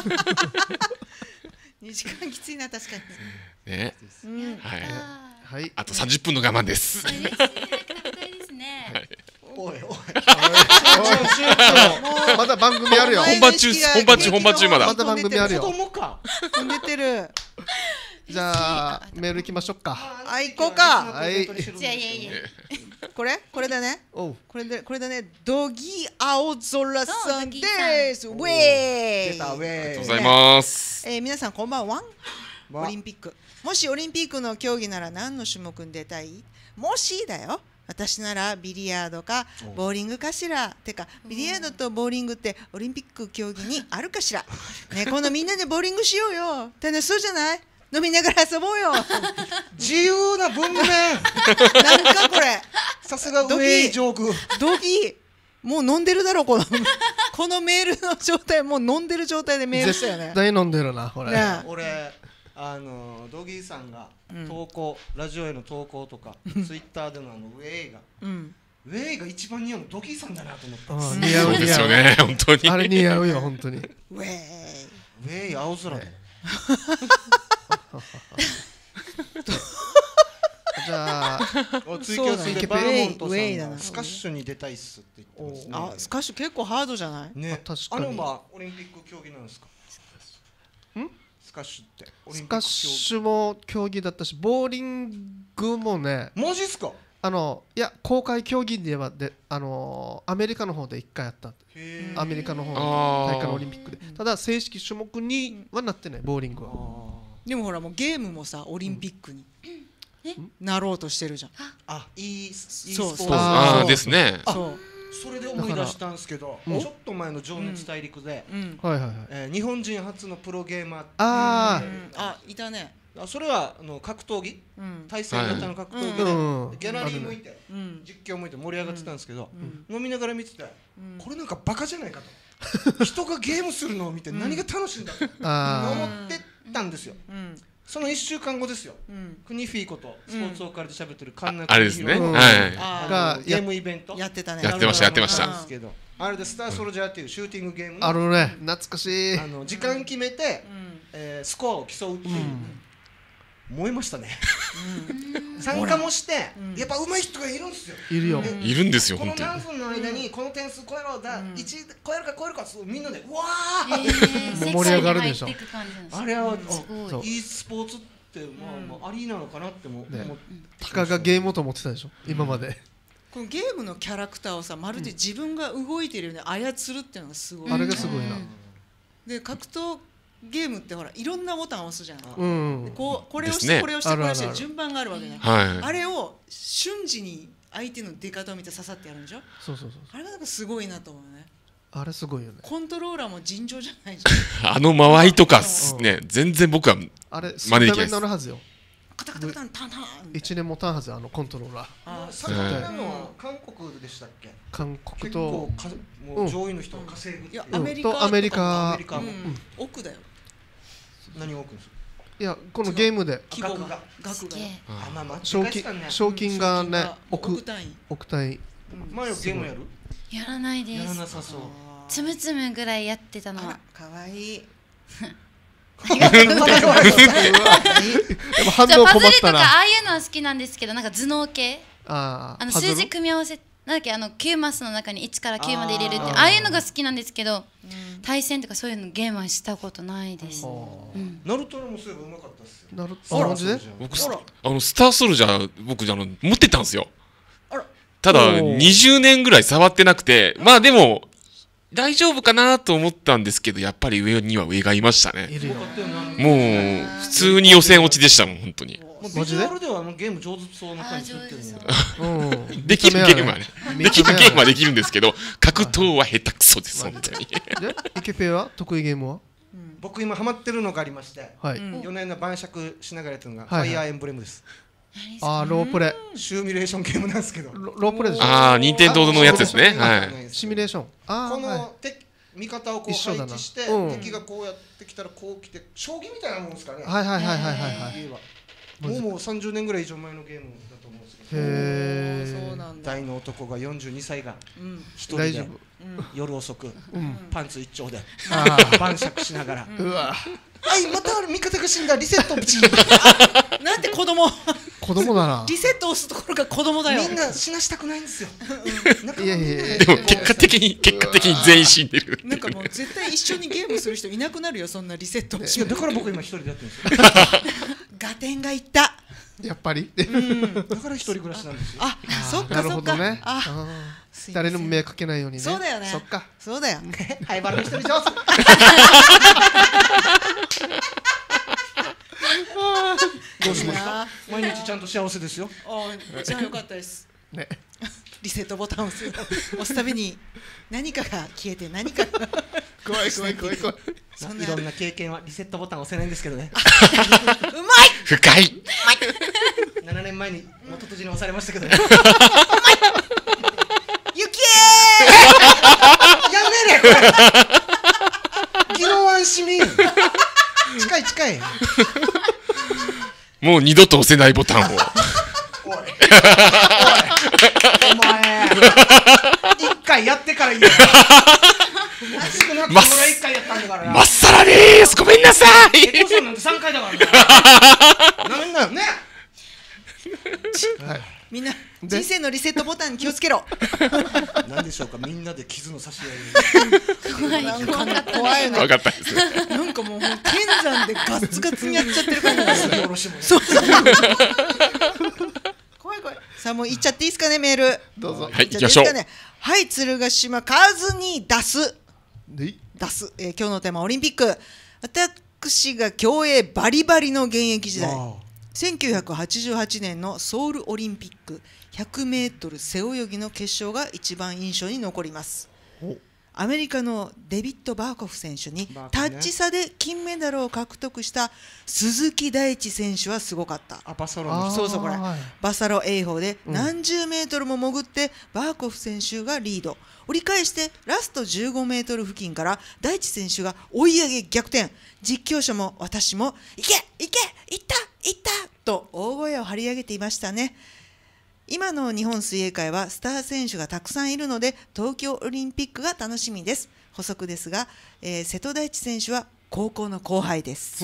2時間きついな確かに。 ね。 はい。 あと30分の我慢です。 嬉しい。食べたいですね。 おいおい。 まだ番組あるよ。 本番中まだ。 まだ番組あるよ。 子供か。 出てる。 じゃあメール行きましょうか。 行こうか。 はい。 いや。 これだね。これだね。ドギ青空さんです。ウェーイ。 出たウェーイ。 ありがとうございます。 皆さんこんばんは。オリンピック。もしオリンピックの競技なら何の種目に出たい？もしだよ。私ならビリヤードかボーリングかしら。てかビリヤードとボーリングってオリンピック競技にあるかしら。ね、今度みんなでボーリングしようよ。楽しそうじゃない？飲みながら遊ぼうよ。 自由な文面。 なんかこれ。 さすがウェイジョーク。 ドギもう飲んでるだろこのメールの状態もう飲んでる状態でメールしたよね。 絶対飲んでるなこれ。 俺ドギーさんが投稿、ラジオへの投稿とかツイッターでのウェイが、ウェイが一番似合うのドギーさんだなと思った。 似合うですよね本当に。 あれ似合うよ本当に。 ウェイ青空で。 じゃあツイキャスでバーモントさんがスカッシュに出たいっすって言ってますね。 スカッシュ結構ハードじゃない？ ね、 確かに。 オリンピック競技なんですか？スカッシュってスカッシュも競技だったしボーリングもね。 マジっすか？ いや公開競技ではアメリカの方で1回やった。アメリカの方の大会のオリンピックで。ただ正式種目にはなってないボーリングは。 でもほらもうゲームもさオリンピックになろうとしてるじゃん。 e スポーツ。 ああですね。 それで思い出したんですけど、ちょっと前の情熱大陸で日本人初のプロゲーマーいたね。 それは格闘技、対戦型の格闘技でギャラリー向いて実況向いて盛り上がってたんですけど、飲みながら見ててこれなんかバカじゃないかと、人がゲームするのを見て何が楽しいんだと思ってたんですよ。その1週間後ですよ。クニフィーことスポーツオーカルで喋ってる神奈あれですね。 がゲームイベントやってたね。 やってましたあれでスターソルジャーっていうシューティングゲームのあるね懐かしい。 時間決めてスコアを競うっていう。燃えましたね。参加もしてやっぱ上手い人がいるんですよ。 いるよ。 いるんですよ本当に。この何分の間にこの点数超えろだ、1超えるかみんなでうわー盛り上がるでしょ。 あれは e スポーツってありなのかなって思って。 たかがゲームと思ってたでしょ今まで。 このゲームのキャラクターをさまるで自分が動いてるように操るっていうのがすごい。 あれがすごいな。 で格闘ゲームってほらいろんなボタンを押すじゃん。これをしてこれをしてこれをして順番があるわけね。あれを瞬時に相手の出方を見て刺さってやるんでしょ。あれがなんかすごいなと思うね。 あれすごいよね。 コントローラーも尋常じゃないじゃん。間合いとかね全然僕はあれ真似できないです。 なるはずよ。 カタカタカタタンタン。 1年持たんはずコントローラー。最近なのは韓国でしたっけ？ 韓国ともう上位の人が稼ぐ。 いやアメリカ奥だよ。 何が奥ですか？ いやこのゲームで額が賞金がね億単位。 前のゲームやる？ やらないです。 やらなさそう。 つむつむぐらいやってたのは。 可愛い。 パズルとかああいうのは好きなんですけど、なんか頭脳系、数字組み合わせなんだっけ9マスの中に1から9まで入れるってああいうのが好きなんですけど、対戦とかそういうのゲームはしたことないです。 ナルトもそういえばうまかったっすよ。 ナルトマジで？ 僕スターソルジャー僕持ってたんですよ。ただ20年ぐらい触ってなくて、まあでも大丈夫かなと思ったんですけど、やっぱり上には上がいましたね。もう普通に予選落ちでしたもん本当に。 ビジュアルではゲーム上手そうな感じ作ってるの。できるゲームはね、できるゲームはできるんですけど、格闘は下手くそです本当に。 イケペイは得意ゲームは？ 僕今ハマってるのがありまして、4年の晩酌しながらやってるのがファイアーエンブレムです。 あ、ロープレシミュレーションゲームなんですけど。 ロープレでしょ。 ああ、任天堂のやつですね。はい。 シミュレーション。 この味方をこう配置して敵がこうやってきたらこう来て将棋みたいなもんですかね。 はいはいはいはいはい。 もう30年ぐらい以上前のゲームだと思うんですけど。 へえ。そうなんだ。 大の男が42歳が一人で夜遅くパンツ一丁で晩酌しながら。はい、また味方が死んだ、リセットプチン。 なんて子供だな。 リセット押すところが子供だよ。 みんな死なしたくないんですよ。 いやいやいや。 でも結果的に全員死んでる。 なんかもう絶対一緒にゲームする人いなくなるよ、そんなリセット。 いやだから僕今一人でやってるんですよ。 ガテンがいった。 やっぱり。 だから一人暮らしなんですよ。 あ、そっかそっか。 誰にも迷惑かけないようにね。 そうだよね。 そっか。 そうだよ。 ハイバルの一人上手。どうしました？毎日ちゃんと幸せですよ。 じゃあよかったです。ね。リセットボタンを押すたびに何かが消えて何かが怖い。いろんな経験はリセットボタン押せないんですけどね。 うまい。 深い。 7年前に元とじに押されましたけどね。 ゆきやめれこれ。宜野湾市民。近い。 もう二度と押せないボタンを。 お前一回やってから言え。少なくとも俺一回やったんだからな。 まっさらです。ごめんなさい。 エコさんなんて3回だからね。なんだよね。 みんな人生のリセットボタンに気をつけろ。 なんでしょうか、みんなで傷の差し合い。怖いね。 分かったですね。 なんかもう剣山でガッツガツにやっちゃってる感じがする。そう。怖い。さあもう行っちゃっていいですかね、メール。 どうぞ。はい、行きましょう。 はい、鶴ヶ島カズに出す。今日のテーマオリンピック。私が競泳バリバリの現役時代。1988年のソウルオリンピック 100m 背泳ぎの決勝が一番印象に残ります。アメリカのデビッド・バーコフ選手にタッチ差で金メダルを獲得した鈴木大地選手はすごかった。 バサロのそうこれバサロ泳法で何十メートルも潜ってバーコフ選手がリード。折り返してラスト15メートル付近から大地選手が追い上げ逆転。実況者も私もいったと大声を張り上げていましたね。今の日本水泳界はスター選手がたくさんいるので東京オリンピックが楽しみです。補足ですが、瀬戸大地選手は高校の後輩です。 す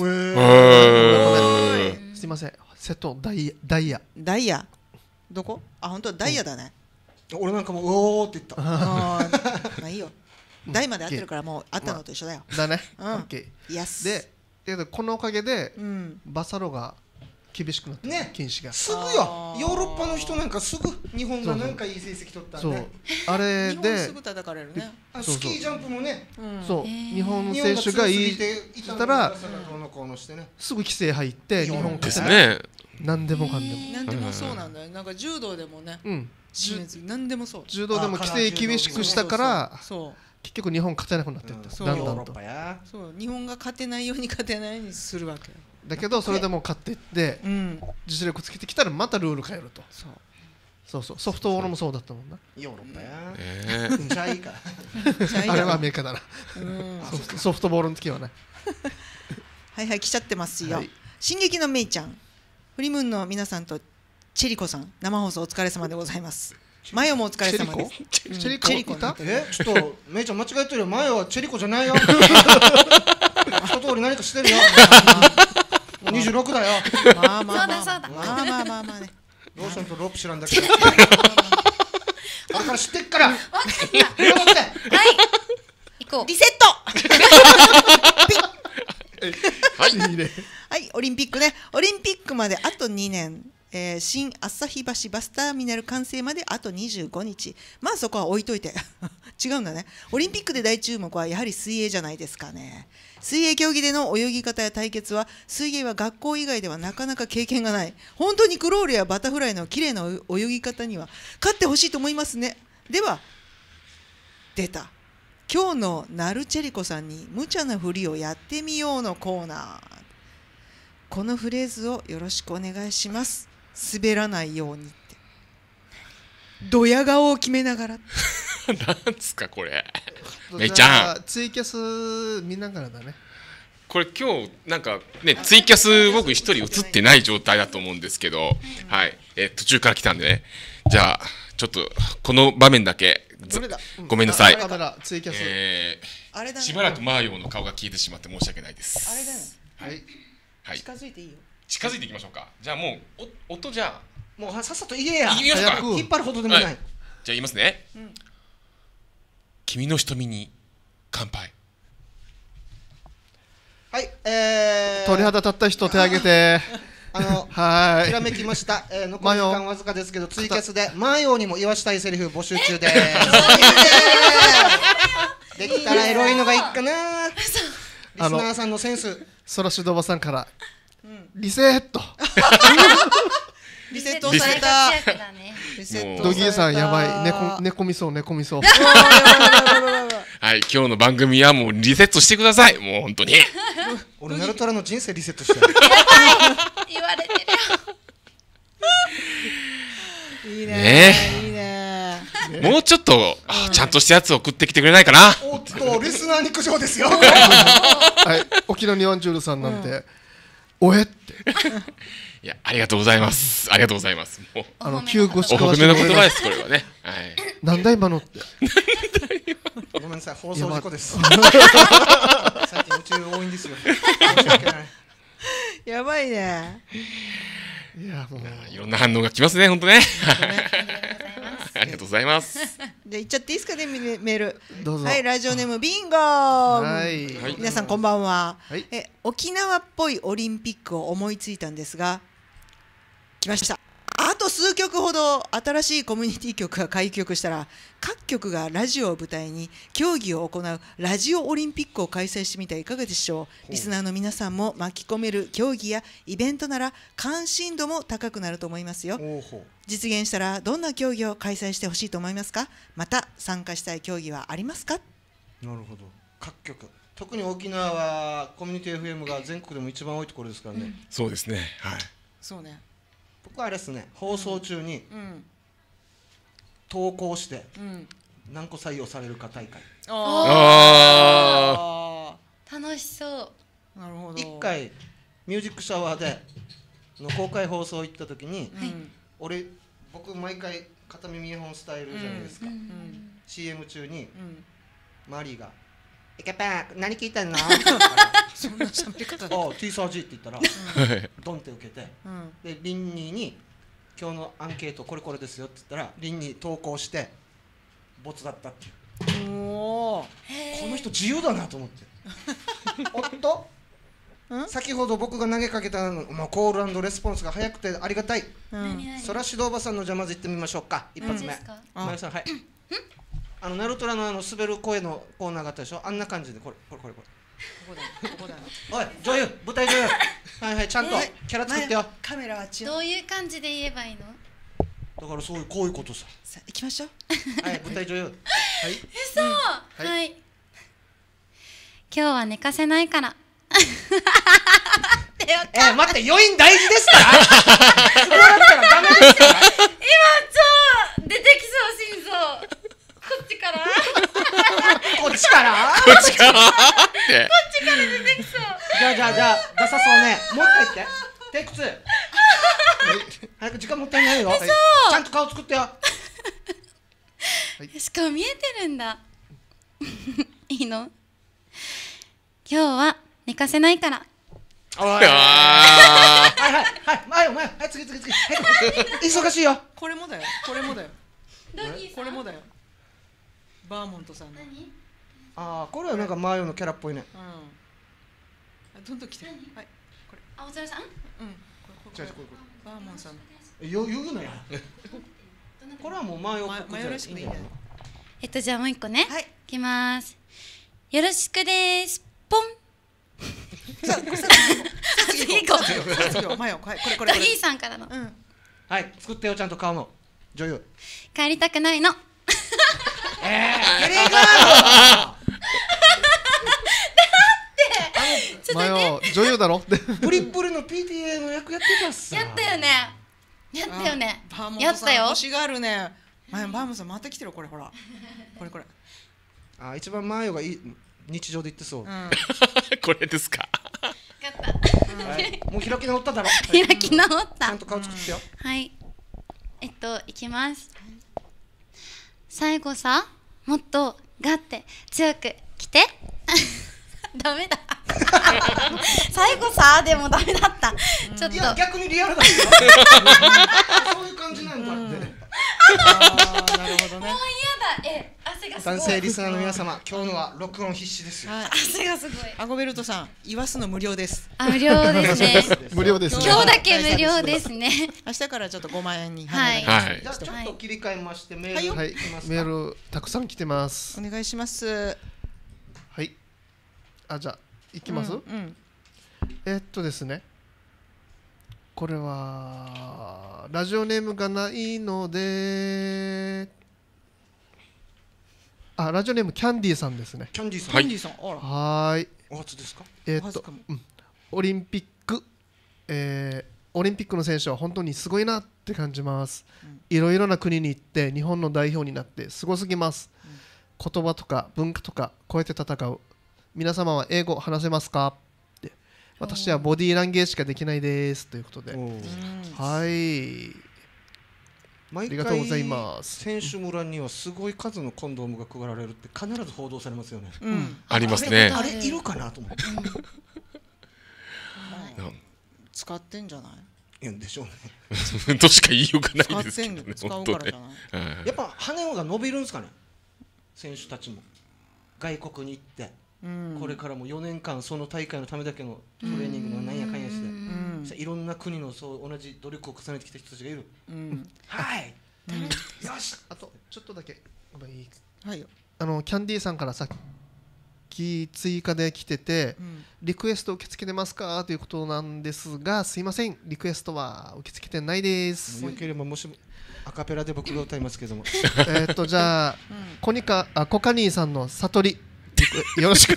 いません、瀬戸ダイヤどこ？あ、本当ダイヤだね。 俺なんかもうおーって言った。 まあいいよ。ダイまで合ってるからもうあったのと一緒だよ。 だね。 で、 このおかげでバサロが厳しくなってね、 禁止がすぐよ。ヨーロッパの人なんかすぐ日本がなんかいい成績取ったんで、 あれですぐ叩かれるね。 スキージャンプもね、 そう日本選手がいいしたらすぐ規制入って日本ですね。 何でもかんでも何でもそうなんだよ。なんか柔道でもね、何でもそう。 柔道でも規制厳しくしたから結局日本勝てなくなってった。だんだんとそう日本が勝てないようにするわけよ。 だけどそれでも勝っていって実力つけてきたらまたルール変えると。そうソフトボールもそうだったもんな。 ヨーロッパやじゃあいいか。 あれはアメリカだな。ソフトボールの時はね。 はい来ちゃってますよ。進撃のメイちゃん、フリムーンの皆さんとチェリコさん、生放送お疲れ様でございます。マヨもお疲れ様です。 チェリコいた？ ちょっとメイちゃん間違えてるよ。マヨはチェリコじゃないよ。一通り何かしてるよ。26だよ。 まあね。 ローションとロープ知らんだけど。だから知ってっから。はい。 行こう。 リセット。 はい。 はい、オリンピックね。オリンピックまであと2年。新旭橋バスターミナル完成まであと25日。まあそこは置いといて。違うんだね。オリンピックで大注目はやはり水泳じゃないですかね。水泳競技での泳ぎ方や対決は水泳は学校以外ではなかなか経験がない。本当にクロールやバタフライの綺麗な泳ぎ方には勝ってほしいと思いますね。では出た今日のナルチェリコさんに無茶なふりをやってみようのコーナー。このフレーズをよろしくお願いします。 滑らないようにってドヤ顔を決めながらなんですかこれ。めいちゃんツイキャス見ながらだね。 これ今日なんかねツイキャス僕一人映ってない状態だと思うんですけど、はい、途中から来たんでね。じゃあちょっとこの場面だけごめんなさい。 ツイキャス。 しばらくマーヨーの顔が消えてしまって申し訳ないです。 あれだよ。 はい。 近づいていいよ。 近づいていきましょうか。じゃあもう音じゃあもうさっさと言えや。 言いましょうか。 引っ張るほどでもない。じゃあ言いますね。君の瞳に乾杯。 はい。 鳥肌立った人手挙げて。 はい。ひらめきました。残り時間わずかですけどツイキャスでマヨにも言わしたいセリフ募集中です。できたらエロいのがいいかな。リスナーさんのセンス。 ソラシドバさんからリセット。 リセットされた。 ドギーさんやばい。寝込みそう。 はい、今日の番組はもうリセットしてください。もう本当に。 俺ナルトラの人生リセットしてる。 言われてる。いいね。いいね。 もうちょっとちゃんとしたやつを送ってきてくれないかな。 おっとリスナーに苦情ですよ。 はい、沖野ニワンジュールさんなんておえって。 いやありがとうございます。ありがとうございます。もう急ごしお褒めの言葉ですこれはね。はい。 なんだ今のって。 ごめんなさい放送事故です。最近宇宙多いんですよ。申し訳ない。 やばいね。 いやもういろんな反応がきますね本当ね。ありがとうございます。 じゃあ言っちゃっていいですかねメール。 どうぞ。 はい、ラジオネームビンゴ。皆さんこんばんは。沖縄っぽいオリンピックを思いついたんですが、来ました。あと数曲ほど新しいコミュニティ曲が開局したら各局がラジオを舞台に競技を行うラジオオリンピックを開催してみてはいかがでしょう。リスナーの皆さんも巻き込める競技やイベントなら関心度も高くなると思いますよ。実現したらどんな競技を開催してほしいと思いますか。また参加したい競技はありますか。 なるほど。各局特に沖縄はコミュニティ FM が全国でも一番多いところですからね。 そうですね。はい。 そうね。 僕はあれですね、放送中に投稿して何個採用されるか大会。 楽しそう。 なるほど。 1回ミュージックシャワーでの公開放送行った時に、僕毎回片耳2本スタイルじゃないですか。CM 中にマリーが「イケペン何聞いてんの?」 そんな喋り方で 「T サージ」って言ったらドンって受けて、でリンニーに「今日のアンケートこれこれですよ」って言ったらリンニー投稿してボツだったっていう。この人自由だなと思って。おっと先ほど僕が投げかけたコール&レスポンスが早くてありがたい。そらしどおばさんのじゃまず行ってみましょうか。一発目まゆさん。はい。ナルトラの滑る声のコーナーがあったでしょ。あんな感じでこれ。おい女優舞台女優。はいちゃんとキャラ作ってよ。 カメラはどういう感じで言えばいいの。 だからそういうこういうことさ。 さあ行きましょう。 はい舞台女優。はい。 嘘。はい。今日は寝かせないから。 待って余韻大事ですから。そうだったらダメですから。 今超出てきそう心臓。こっちから。 こっちから。 こっちから出てきそう。 じゃあダサそうね。もう一回言って。テイク2。早く時間もったいないよ。ちゃんと顔作ってよ。 しかも見えてるんだ。いいの？今日は寝かせないから。 はい次忙しいよ。 これもだよ。バーモントさんの。 これはなんかマヨのキャラっぽいね。 どんどん来て。はいこれ。 お疲れさん。 これバーモンさん。 言うのや。これはもうマヨらしくいいんだよ。 じゃあもう一個ね。いきます。よろしくです。ポン。次行こう。 マヨこれ。 ドヒーさんからの。 はい作ってよちゃんと顔の女優。 帰りたくないの。 テレマヨ女優だろ。 プリプリの PTA の役やってたっす。 やったよね。 よね。やったよ。 欲しがるね。バーモンさんまた来てるこれほら。これ。 あ、一番マヨが日常で言ってそう。 これですか。 もう開き直っただろ。 開き直った。 ちゃんと顔作ってよ。 はい。いきます。最後さ、もっとガッて強く来て。ダメだ。最後さ、でもダメだった。ちょっと。 いや、逆にリアルだよ。そういう感じなんだって。 なるほどね。 もう嫌だ。汗がすごい。 男性リスナーの皆様、今日のは録音必死ですよ。 汗がすごい。 アゴベルトさん、言わすの無料です。 無料ですね。 無料です。 今日だけ無料ですね。 明日からちょっと5万円に。 はい。 じゃあちょっと切り替えましてメール。 はい。メールたくさん来てます。 お願いします。 はい。じゃあいきます。ですね。これはラジオネームがないので、ラジオネームキャンディーさんですね。 キャンディーさん。 はい。 お初ですか。 オリンピック、オリンピックの選手は本当にすごいなって感じます。いろいろな国に行って日本の代表になってすごすぎます。言葉とか文化とか超えて戦う。皆様は英語話せますか？私はボディーランゲージしかできないですということで、はい、ありがとうございます。 選手村にはすごい数のコンドームが配られるって必ず報道されますよね。 ありますね。 あれいるかなと思って。 使ってんじゃない？ いやでしょうね。としか言いようがないですけどね。 使うからじゃない？ やっぱ羽が伸びるんですかね。選手たちも外国に行って。これからも4年間その大会のためだけのトレーニングのなんやかんやしていろんな国のそう同じ努力を重ねてきた人たちがいる。はい。よし。 あとちょっとだけはい。 キャンディーさんからさっき追加で来てて、リクエスト受け付けてますかということなんですが、すいません、リクエストは受け付けてないです。 よければもしアカペラで僕が歌いますけども。 じゃあコカニーさんの悟りよろしく。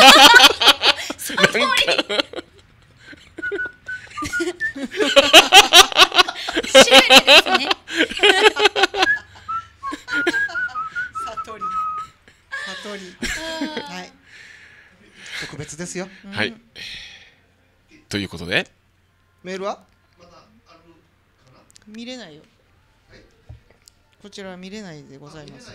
はい。特別ですよ。 はい。ということで。 メールは？ 見れないよ。こちらは見れないでございます。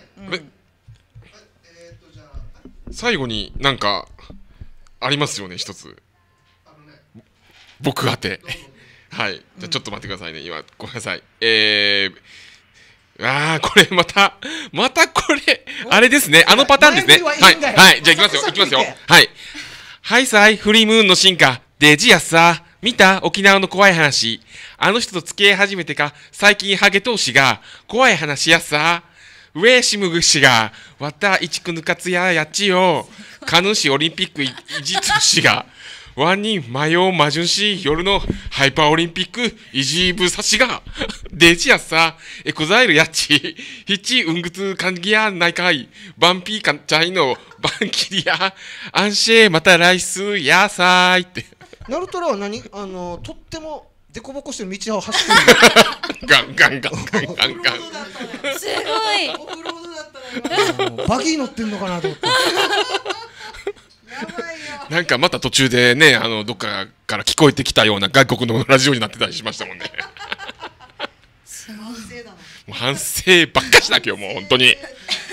最後になんかありますよね、一つ。僕宛て。はい。じゃあちょっと待ってくださいね。今ごめんなさい。これまたこれあれですね。あのパターンですね。はいはい。じゃあ行きますよ。行きますよ。はい。はいさい、フリームーンの進化デジやさ。見た沖縄の怖い話。あの人と付き合い始めてか最近ハゲ投資が怖い話やさ。ウェーシムグ氏がわたいちくぬかつやっちよ。カヌーシオリンピックいじつ氏がワンにマヨマジュンシ夜のハイパーオリンピックイジーブサシがデジやさエコザイルやっちヒッチウングツカンギやないかいバンピーカンチャイのバンキリやアンシェまた来週やさいって。 ナルトラは何とってもデコボコしてる道を走ってる。 ガンガンガンガンガンガン。 すごい。 オフロードだったね。バギー乗ってんのかなと思って。 なんかまた途中でねどっかから聞こえてきたような外国のラジオになってたりしましたもんね。 すごい。 もう反省ばっかしだけどもう本当に。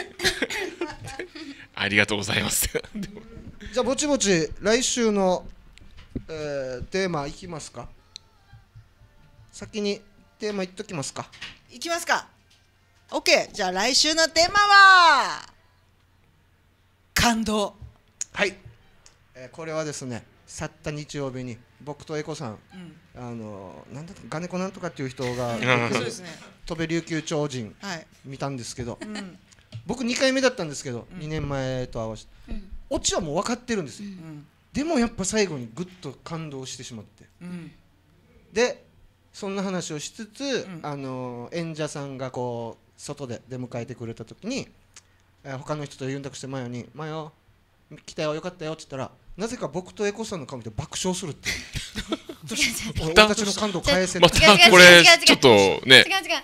ありがとうございます。 じゃあぼちぼち来週の、テーマいきますか。先にテーマ言っときますか。 いきますか。 OK。 じゃあ来週のテーマは感動。 はい、これはですね去った日曜日に僕とエコさん、なんだガネコなんとかっていう人が飛べ琉球超人見たんですけど、僕2回目だったんですけど、2年前と合わせてオチはもう分かってるんですよ。でもやっぱ最後にグッと感動してしまって、でそんな話をしつつ、演者さんがこう外で出迎えてくれた時に、他の人とユンタクしてマヨに「マヨ来たよよかったよ」って言ったらなぜか僕とエコさんの顔見て爆笑するって俺たちの感動返せる。 またこれちょっとね、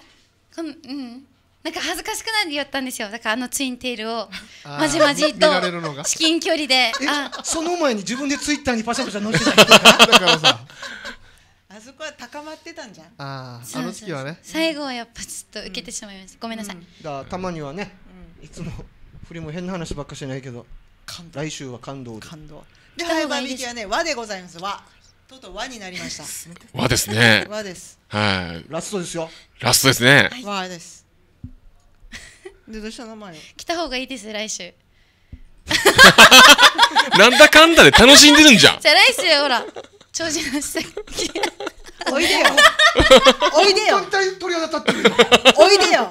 なんか恥ずかしくなりよったんですよ。だからツインテールをまじまじと至近距離で。 その前に自分でツイッターにパシャパシャ載せた人がだからさ、 あそこは高まってたんじゃん。 あの時はね、 最後はやっぱちょっと受けてしまいました。ごめんなさい。 たまにはね、いつも振りも変な話ばっかしないけど、来週は感動で。 で、早場引きはね、和でございます。和。とうとう和になりました。 和ですね。 和です。 はい。 ラストですよ。 ラストですね。 和です。で、どうした名前を。 来た方がいいです、来週。 なんだかんだで楽しんでるんじゃん。 じゃあ来週ほら、長寿の施設。 おいでよ。おいでよ。 本当に鳥肌立ってるよ。 おいでよ。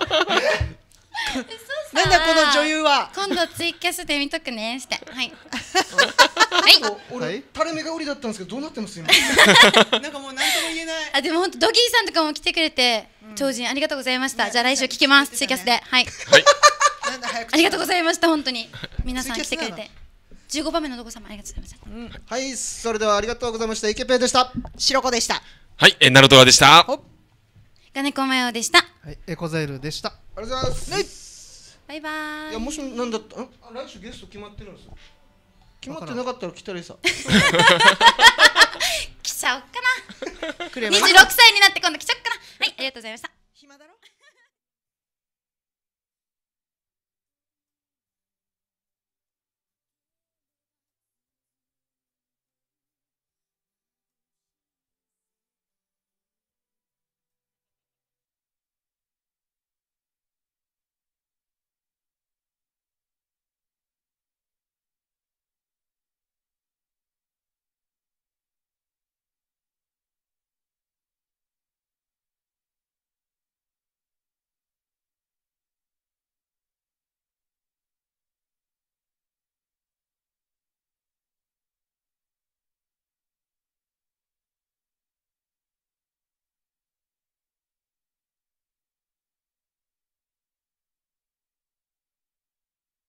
なんだこの女優は。 今度ツイキャスで見とくねして。はい。 俺垂れ目が売りだったんですけどどうなってます今。 なんかもう何とも言えない。 あ、でも本当ドギーさんとかも来てくれて超人ありがとうございました。じゃあ来週聞きますツイキャスで。はい。はい。ありがとうございました本当に皆さん来てくれて。15番目のどこ様ありがとうございました。 はい、それではありがとうございました。イケペイでした。 白子でした。 はい、ナルトラでした。 ガネコマヨでした。 はい、エコザイルでした。 ありがとうございます。 バイバーイ。 いやもしなんだった来週ゲスト決まってるんですよ。決まってなかったら来たらいいさ。 来ちゃおっかな。26歳になって今度来ちゃおっかな。はい、ありがとうございました。